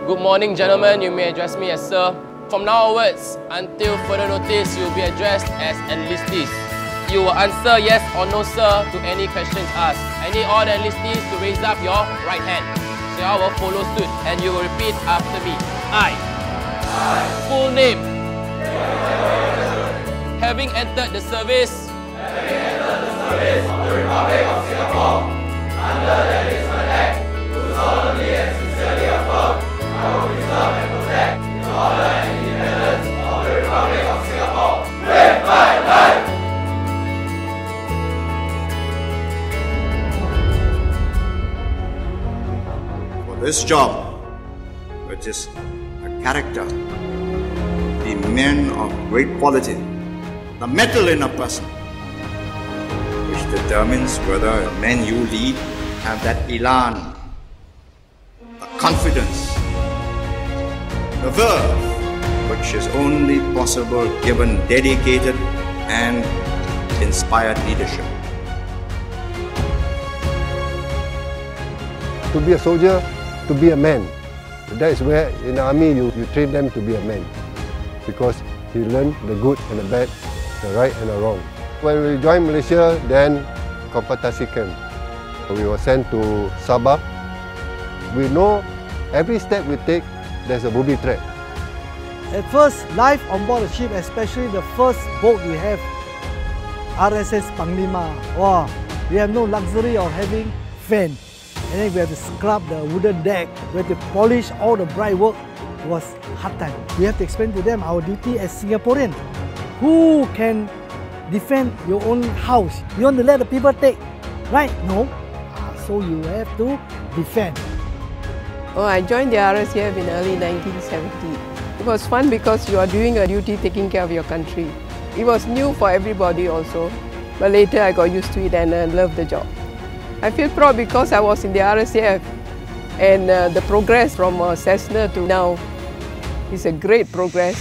Good morning, gentlemen. You may address me as sir. From now onwards, until further notice, you will be addressed as enlistees. You will answer yes or no, sir, to any questions asked. I need all the enlistees to raise up your right hand. So I will follow suit and you will repeat after me. I. Full name. Having entered the service. Of the Republic of Singapore. Under the Enlistment Act. Do solemnly and sincerely affirm. I will preserve and protect the order and independence of the Republic of Singapore with my life. For this job, which is a character, the men of great quality, the metal in a person, which determines whether the men you lead have that elan, the confidence, the verve, which is only possible given dedicated and inspired leadership. To be a soldier, to be a man. That is where in the army you train them to be a man. Because you learn the good and the bad, the right and the wrong. When we joined Malaysia, then Kompetisi camp. We were sent to Sabah. We know every step we take, there's a booby trap. At first, life on board the ship, especially the first boat we have, RSS Panglima. Wow, we have no luxury of having fan. And then we have to scrub the wooden deck. We have to polish all the bright work. It was hard time. We have to explain to them our duty as Singaporean. Who can defend your own house? You want to let the people take, right? No. So you have to defend. Oh, I joined the RSAF in early 1970. It was fun because you are doing a duty taking care of your country. It was new for everybody also, but later I got used to it and I loved the job. I feel proud because I was in the RSAF and the progress from Cessna to now is a great progress.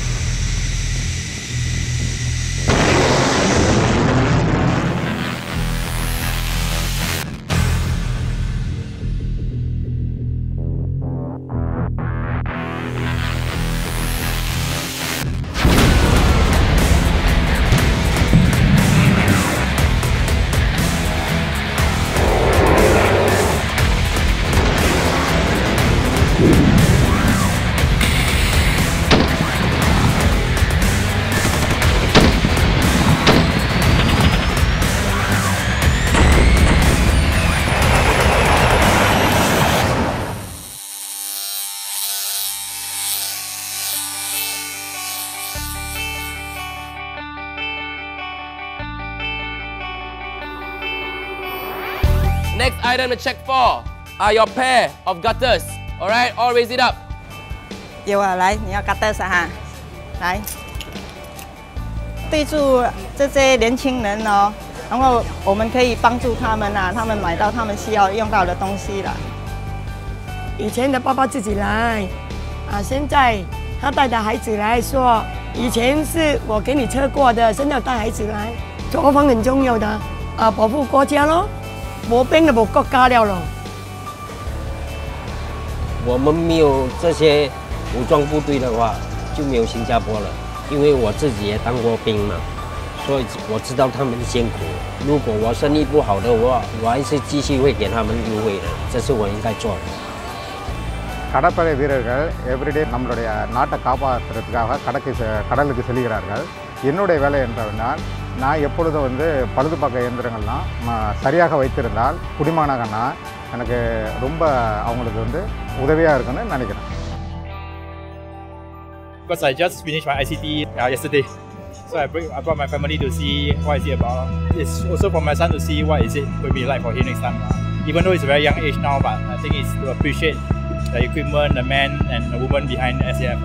Next item to check for are your pair of gutters. Alright, all raise it up. 有啊，来，你要 gutters 哈，来，对住这些年轻人哦，然后我们可以帮助他们啊，他们买到他们需要用到的东西了。 以前的爸爸自己来，现在他带着孩子来说，以前是我给你车过的，现在带孩子来，作风很重要的，保护国家咯。 没兵就没国家了咯。 我们没有这些武装部队的话，就没有新加坡了。因为我自己也当过兵嘛，所以我知道他们辛苦。如果我生意不好的话，我还是继续会给他们优惠的，这是我应该做的。 கடற்படை வீரர்கள் everyday நம்மளுடைய நாட்டை காப்பாற்றுறதுக்காக கடலுக்கு செல்கிறார்கள். என்னுடைய வேலை என்னவென்றால் நான் எப்பொழுதும் வந்து பழுதுபார்க்க இயந்திரங்கள்லாம் சரியாக வைத்திருந்தால் குடிமகனாக எனக்கு ரொம்ப அவங்களுக்கு வந்து உதவியாக இருக்குன்னு நினைக்கிறேன். Because I just finished my ICT yesterday, so I brought my family to see what is it about. It's also for my son to see what is it will be like for him next time. Even though it's a very young age now, but I think it's to appreciate the equipment, the man and the woman behind the SAF.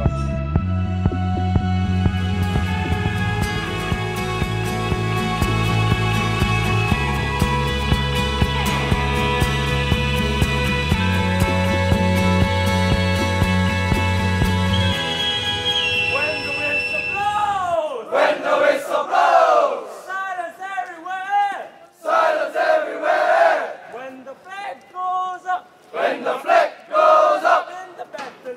When the flag goes up, in the battle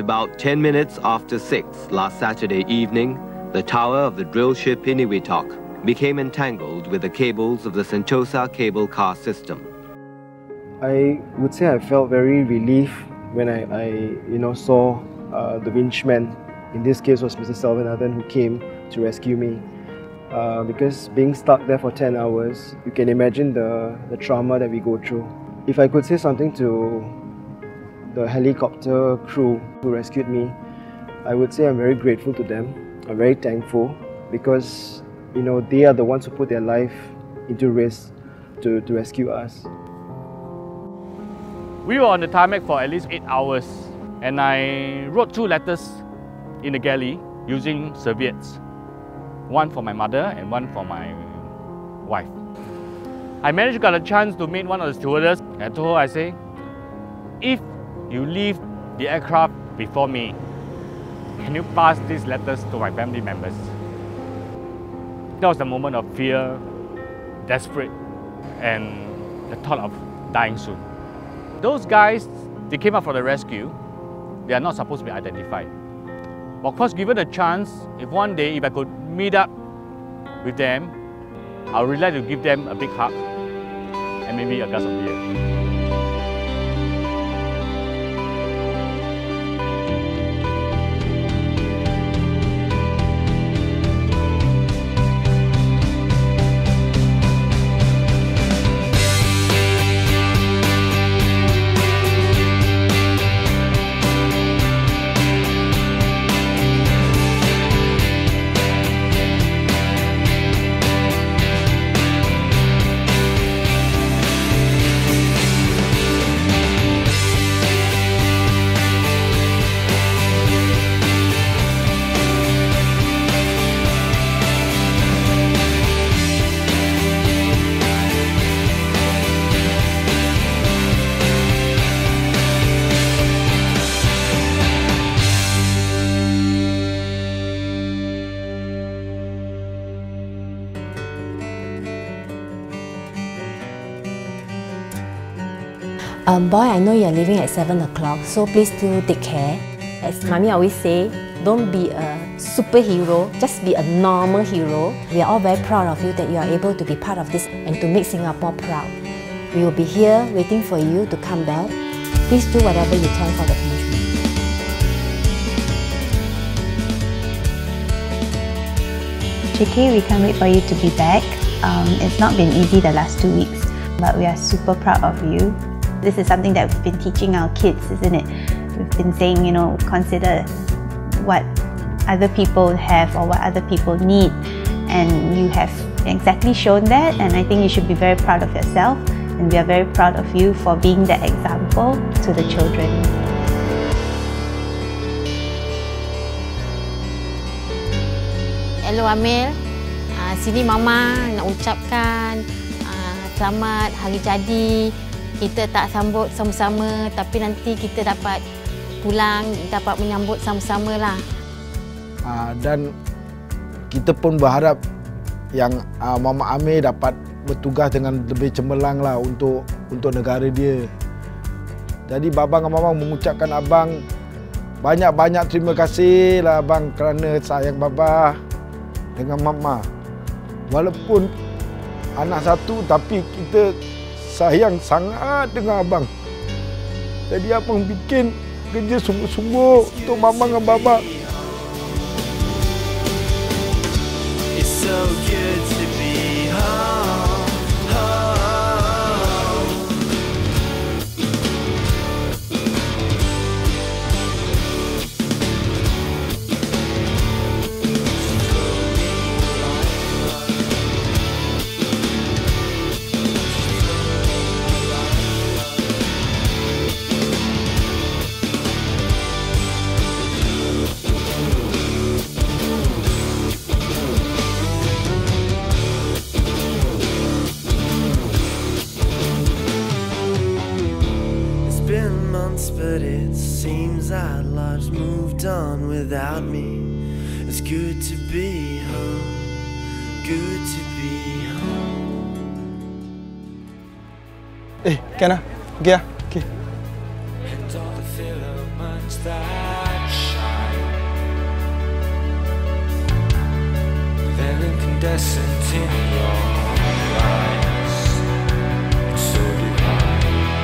about 10 minutes after 6 last Saturday evening, the tower of the drill ship Inuitok became entangled with the cables of the Sentosa cable car system. I would say I felt very relieved when I saw the winchman. In this case was Mr. Selvanathan, who came to rescue me. Because being stuck there for 10 hours, you can imagine the trauma that we go through. If I could say something to the helicopter crew who rescued me, I would say I'm very grateful to them. I'm very thankful because they are the ones who put their life into risk to rescue us. We were on the tarmac for at least 8 hours, and I wrote 2 letters in the galley using serviettes. One for my mother and one for my wife. I managed to get a chance to meet one of the stewardess. I told her, I say, if you leave the aircraft before me, can you pass these letters to my family members? That was the moment of fear, desperate, and the thought of dying soon. Those guys, they came up for the rescue. They are not supposed to be identified. But of course, given a chance, if one day, if I could meet up with them, I would really like to give them a big hug and maybe a glass of beer. Boy, I know you're leaving at 7 o'clock, so please do take care. As Mommy always say, don't be a superhero, just be a normal hero. We are all very proud of you that you are able to be part of this and to make Singapore proud. We will be here waiting for you to come back. Please do whatever you can for the country. JK, we can't wait for you to be back. It's not been easy the last 2 weeks, but we are super proud of you. This is something that we've been teaching our kids, isn't it? We've been saying, consider what other people have or what other people need. And you have exactly shown that, and I think you should be very proud of yourself. And we are very proud of you for being that example to the children. Hello Amir, sini Mama nak ucapkan selamat hari jadi. Kita tak sambut sama-sama, tapi nanti kita dapat pulang, dapat menyambut sama-sama lah. Dan kita pun berharap yang Mama Amir dapat bertugas dengan lebih cemerlang lah untuk negara dia. Jadi Babang dan Mama mengucapkan Abang banyak-banyak terima kasih lah Abang kerana sayang Baba dengan Mama. Walaupun anak satu, tapi kita sayang sangat dengan Abang. Jadi Abang bikin kerja sungguh-sungguh untuk Mama dan Baba. It's so good to be home, home. But it seems our lives moved on without me. It's good to be home, good to be home. Can I? Okay. And all the pheromones that iridescent in your eyes, it's so divine.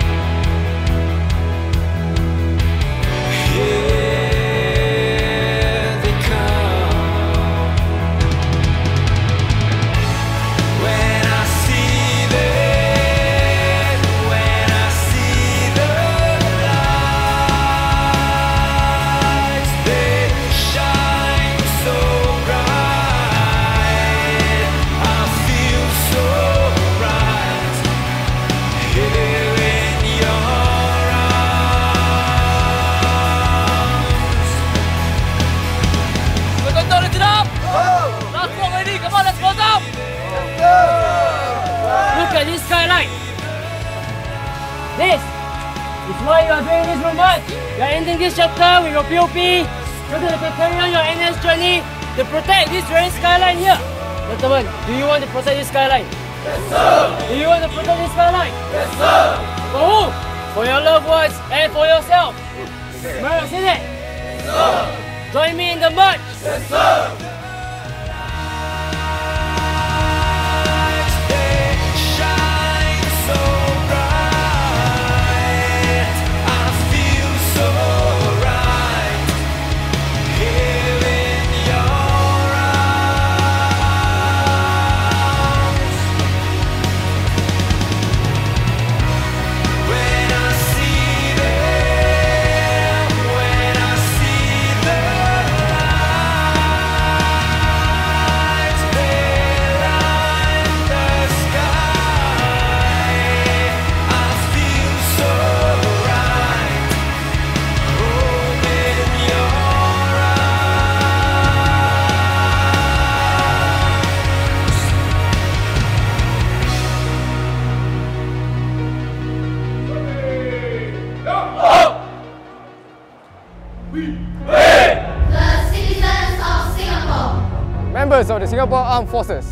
Here they come. When I see them, when I see the lights, they shine so bright. I feel so right here in your arms. We're going to turn it up! Last one ready, come on, let's go down! Look at this skyline. This is why you are doing this research. You are ending this chapter with your POP so that you can carry on your NS journey to protect this very skyline here. Gentlemen, do you want to protect this skyline? Yes, sir! Do you want to protect this skyline? Yes, sir! For who? For your loved ones and for yourself. Remember, say that? Yes, sir! Join me in the march. Yes, sir! Shine so bright, I feel so right here in your arms. When I see them, when I see the lights, they light the sky. I feel so right, home in your The citizens of Singapore. Members of the Singapore Armed Forces.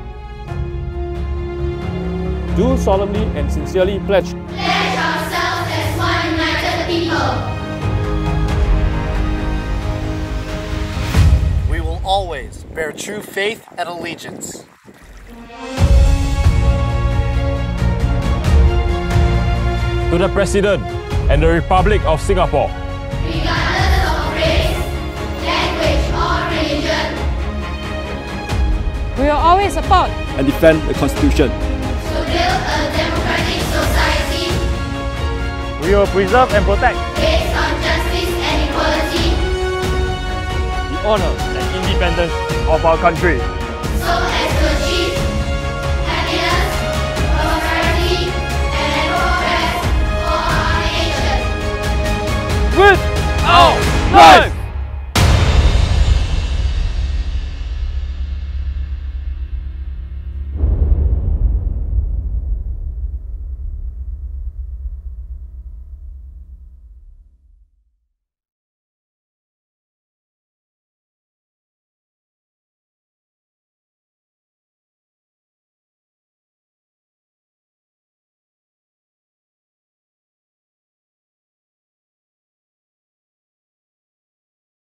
Do solemnly and sincerely pledge Pledge ourselves as one united people. We will always bear true faith and allegiance. to the President and the Republic of Singapore. Regardless of race, language, or religion. We will always support And defend the Constitution. To build a democratic society We will preserve and protect based on justice and equality, the honor and independence of our country. so as to achieve happiness, prosperity, and progress for our nation. With our life!